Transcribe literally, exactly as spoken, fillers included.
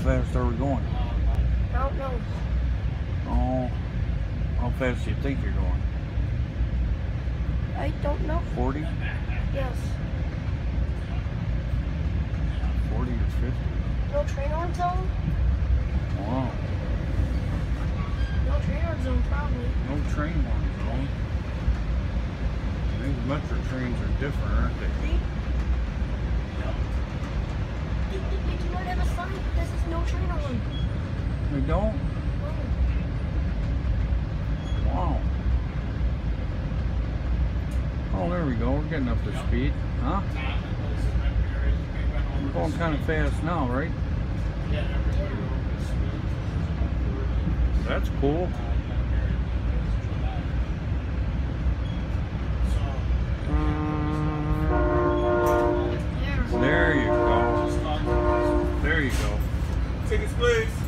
fast are we going? I don't know. Oh, how fast do you think you're going? I don't know. forty? Yes. forty or fifty? No train horn zone? Wow. No train horn zone, probably. No train horn zone. These metro trains are different, aren't they? See? They, they, they do not have a sign that says no train horn. They don't? No. Wow. Oh, there we go. We're getting up to speed. Huh? We're going kind of fast now, right? That's cool. There you go. There you go. Tickets, please.